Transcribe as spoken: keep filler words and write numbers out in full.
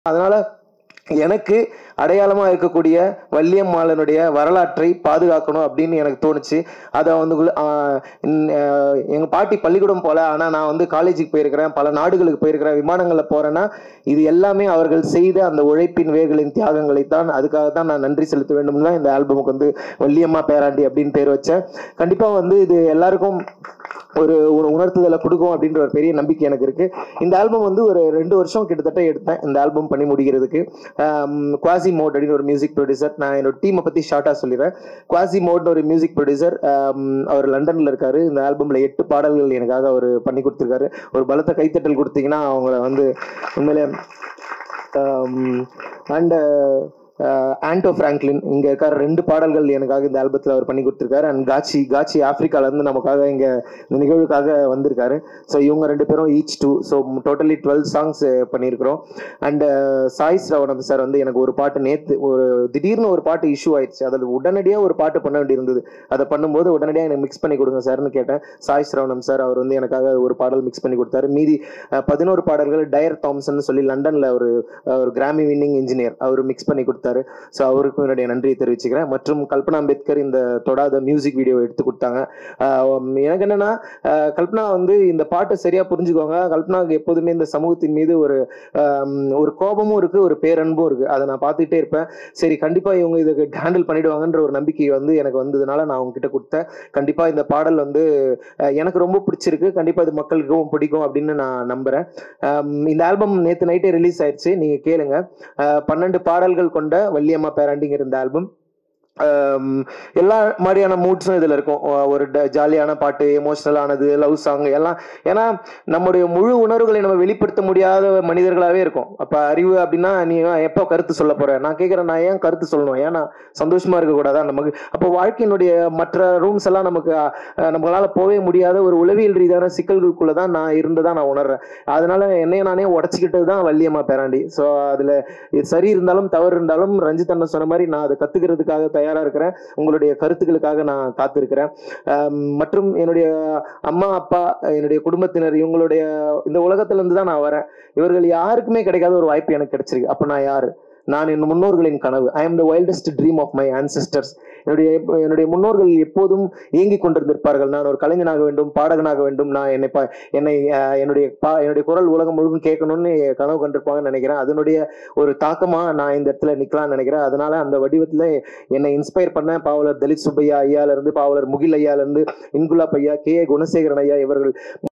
அதனால எனக்கு அடையாளமா இருக்கக்கூடிய வள்ளியம்மாளனுடைய வரலாற்றை பாதுகாக்கணும் அப்படின்னு எனக்கு தோணுச்சு. அதை வந்து எங்க பாட்டி பள்ளிக்கூடம் போல, ஆனா நான் வந்து காலேஜுக்கு போயிருக்கிறேன், பல நாடுகளுக்கு போயிருக்கிறேன், விமானங்கள்ல போறேன்னா இது எல்லாமே அவர்கள் செய்த அந்த உழைப்பின் வேர்களின் தியாகங்களை தான். அதுக்காக தான் நான் நன்றி செலுத்த வேண்டும் தான் இந்த ஆல்பமுக்கு வந்து வள்ளியம்மா பேராண்டி அப்படின்னு பேர் வச்சேன். கண்டிப்பா வந்து இது எல்லாருக்கும் ஒரு உணர்த்துதலை கொடுக்கும் அப்படின்ற ஒரு பெரிய நம்பிக்கை எனக்கு இருக்கு. இந்த ஆல்பம் வந்து ஒரு ரெண்டு வருஷம் கிட்டத்தட்ட எடுத்தேன் இந்த ஆல்பம் பண்ணி முடிக்கிறதுக்கு. குவாசி மோட் அப்படின்னு ஒரு மியூசிக் ப்ரொடியூசர், நான் என்னோட டீமை பத்தி ஷார்ட்டா சொல்லிடுறேன். குவாசி மோட்னு ஒரு மியூசிக் ப்ரொடியூசர், அவர் லண்டன்ல இருக்காரு. இந்த ஆல்பம்ல எட்டு பாடல்கள் எனக்காக அவர் பண்ணி கொடுத்துருக்காரு. ஒரு பலத்த கைத்தட்டல் கொடுத்தீங்கன்னா அவங்கள வந்து உண்மையிலே. அண்ட் ஆண்டோ பிராங்க்லின் இங்க இருக்கார், ரெண்டு பாடல்கள் எனக்காக இந்த ஆல்பத்தில் அவர் பண்ணி கொடுத்துருக்காரு. அண்ட் காட்சி காட்சி ஆப்பிரிக்கால இருந்து நமக்காக இங்க இந்த நிகழ்வுக்காக வந்திருக்காரு. ஸோ இவங்க ரெண்டு பேரும் each two, so totally twelve songs பண்ணியிருக்கிறோம். அண்ட் சாய் ஸ்ரவணன் சார் வந்து எனக்கு ஒரு பாட்டு நேற்று ஒரு திடீர்னு ஒரு பாட்டு இஷ்யூ ஆயிடுச்சு, அதில் உடனடியாக ஒரு பாட்டு பண்ண வேண்டியிருந்தது. அதை பண்ணும்போது உடனடியாக எனக்கு மிக்ஸ் பண்ணி கொடுங்க சார்னு கேட்டேன். சாய் ஸ்ரவணன் சார் அவர் வந்து எனக்காக ஒரு பாடல் மிக்ஸ் பண்ணி கொடுத்தாரு. மீதி பதினோரு பாடல்கள் டயர் தாம்சன் சொல்லி லண்டன்ல ஒரு ஒரு கிராமி வின்னிங் இன்ஜினியர் அவர் மிக்ஸ் பண்ணி கொடுத்தாரு. ஸோ அவருக்கும் என்னுடைய நன்றியை தெரிவிச்சுக்கிறேன். மற்றும் கல்பனா அம்பேத்கர் இந்த தொடாத மியூசிக் வீடியோ எடுத்து கொடுத்தாங்க. எனக்கு என்னன்னா, கல்பனா வந்து இந்த பாட்டை சரியா புரிஞ்சுக்கோங்க. கல்பனாவுக்கு எப்போதுமே இந்த சமூகத்தின் மீது ஒரு ஒரு கோபமும் இருக்கு, ஒரு பேரன்பும் இருக்கு. அதை நான் பார்த்துட்டே இருப்பேன். சரி, கண்டிப்பா இவங்க இதுக்கு ஹேண்டில் பண்ணிடுவாங்கன்ற ஒரு நம்பிக்கை வந்து எனக்கு வந்ததுனால நான் அவங்க கிட்ட கொடுத்தேன். கண்டிப்பா இந்த பாடல் வந்து எனக்கு ரொம்ப பிடிச்சிருக்கு. கண்டிப்பா இது மக்களுக்கும் பிடிக்கும் அப்படின்னு நான் நம்புறேன். இந்த ஆல்பம் நேற்று நைட்டே ரிலீஸ் ஆயிடுச்சு, நீங்க கேளுங்க. பன்னெண்டு பாடல்கள் கொண்ட வள்ளியம்மா பேராண்டிங்கிற இந்த ஆல்பம் எல்லா மாதிரியான மூட்ஸும் இதுல இருக்கும். ஒரு ஜாலியான பாட்டு, எமோஷனலானது, லவ் சாங் எல்லாம். ஏன்னா நம்முடைய முழு உணர்வுகளை நம்ம வெளிப்படுத்த முடியாத மனிதர்களாவே இருக்கும். அப்ப அறிவு அப்படின்னா நீ எப்போ கருத்து சொல்ல போற, நான் கேட்கிறேன், நான் ஏன் கருத்து சொல்லணும், ஏன்னா சந்தோஷமா இருக்கக்கூடாதா நமக்கு? அப்போ வாழ்க்கையினுடைய மற்ற ரூம்ஸ் எல்லாம் நமக்கு நம்மளால போவே முடியாத ஒரு உளவியல் ரீதியான சிக்கல்களுக்குள்ளதான் நான் இருந்ததா நான் உணர்றேன். அதனால என்னைய நானே உடச்சிக்கிட்டது தான் வள்ளியம்மா பேராண்டி. ஸோ அதுல சரி இருந்தாலும் தவறு இருந்தாலும் ரஞ்சித் அண்ணன் சொன்ன மாதிரி நான் அதை கத்துக்கிறதுக்காக தயாரா இருக்கிறேன். உங்களுடைய கருத்துக்களுக்காக நான் காத்திருக்கிறேன். மற்றும் என்னுடைய அம்மா அப்பா, என்னுடைய குடும்பத்தினர், இவங்களுடைய இந்த உலகத்துல இருந்து தான் நான் வரேன். இவர்கள் யாருக்குமே கிடைக்காத ஒரு வாய்ப்பு எனக்கு கிடைச்சிருக்கு. அப்ப நான் யாரு? நான் என் முன்னோர்களின் கனவு. I am the wildest dream of my ancestors. என்னுடைய என்னுடைய முன்னோர்கள் எப்போதும் இயங்கிக் கொண்டிருந்திருப்பார்கள். நான் ஒரு கலைஞனாக வேண்டும், பாடகனாக வேண்டும், நான் என்னை என்னை என்னுடைய பா என்னுடைய குரல் உலகம் முழுவதும் கேட்கணும்னு கனவு கண்டிருப்பாங்கன்னு நினைக்கிறேன். அதனுடைய ஒரு தாக்கமா நான் இந்த இடத்துல நிக்கலாம்னு நினைக்கிறேன். அதனால அந்த வடிவத்துல என்னை இன்ஸ்பயர் பண்ண பாவலர் தலித் சுப்பையா ஐயால இருந்து, பாவலர் முகில் ஐயால இருந்து, இன்குலாப் ஐயா, கே குணசேகரன் ஐயா, இவர்கள்